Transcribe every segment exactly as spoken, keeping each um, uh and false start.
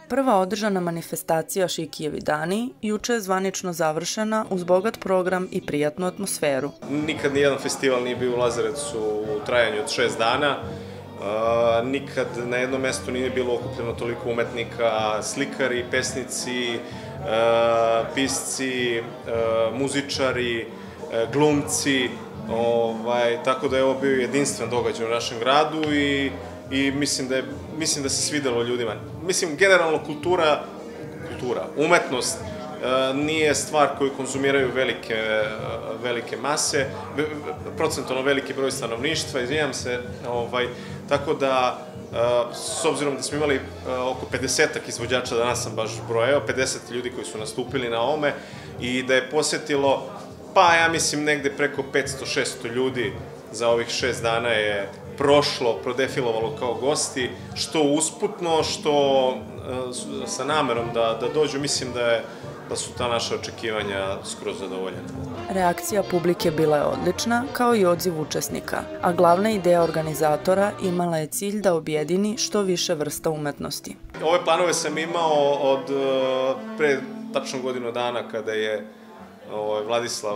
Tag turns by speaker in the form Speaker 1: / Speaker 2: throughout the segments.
Speaker 1: Prva održana manifestacija Šikijevi dani juče je zvanično završena uz bogat program i prijatnu atmosferu.
Speaker 2: Nikad nijedan festival nije bio u Lazarevcu u trajanju od šest dana. Nikad na jednom mestu nije bilo okupljeno toliko umetnika, slikari, pesnici, pisci, muzičari, glumci. Tako da je ovo bio jedinstven događaj u našem gradu i i mislim da se svidelo ljudima. Mislim, generalno kultura, kultura, umetnost nije stvar koju konzumiraju velike mase, procentualno veliki broj stanovništva, izvinjam se, tako da, s obzirom da smo imali oko pedesetak izvođača, danas sam baš brojao, pedeset ljudi koji su nastupili na ovome i da je posetilo, pa ja mislim negde preko petsto šesto ljudi za ovih šest dana je prošlo, prodefilovalo kao gosti, što usputno, što sa namerom da dođu, mislim da su ta naša očekivanja skroz zadovoljena.
Speaker 1: Reakcija publike bila je odlična, kao i odziv učesnika, a glavna ideja organizatora imala je cilj da objedini što više vrsta umetnosti.
Speaker 2: Ove planove sam imao od pre tačno godinu dana kada je Vladislav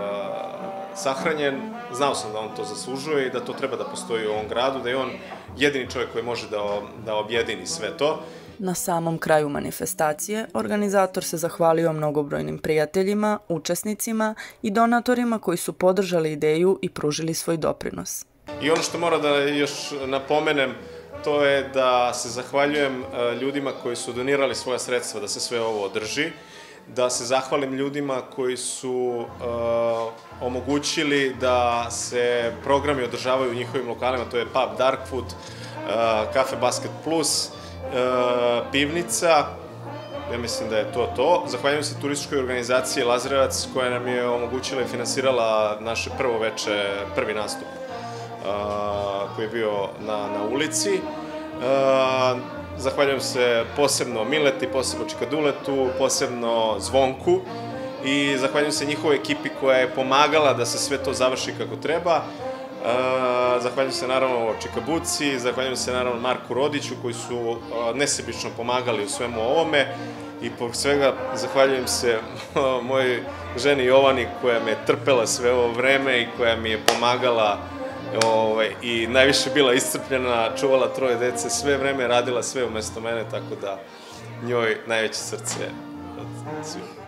Speaker 2: sahranjen. Znao sam da on to zaslužuje i da to treba da postoji u ovom gradu, da je on jedini čovjek koji može da objedini sve to.
Speaker 1: Na samom kraju manifestacije organizator se zahvalio mnogobrojnim prijateljima, učesnicima i donatorima koji su podržali ideju i pružili svoj doprinos.
Speaker 2: I ono što moram da još napomenem, to je da se zahvaljujem ljudima koji su donirali svoja sredstva da se sve ovo održi, da se zahvalim ljudima koji su omogućili da se programi održavaju u njihovim lokalima, to je pub Darkfoot, kafe Basket Plus, pivnica, ja mislim da je to to. Zahvaljujem se turističkoj organizaciji Lazarevac koja nam je omogućila i finansirala naše prvo veče, prvi nastup koji je bio na ulici. Zahvaljujem se posebno Mileti, posebno Čikaduletu, posebno Zvonku i zahvaljujem se njihovoj ekipi koja je pomagala da se sve to završi kako treba. Zahvaljujem se naravno Čikabuci, zahvaljujem se naravno Marku Rodiću koji su nesebično pomagali u svemu ovome i po svega zahvaljujem se mojoj ženi Jovani koja me je trpela sve ovo vreme i koja mi je pomagala i najviše bila iscrpljena, čuvala troje dece, sve vreme radila sve umesto mene, tako da njoj najveće srce od svih.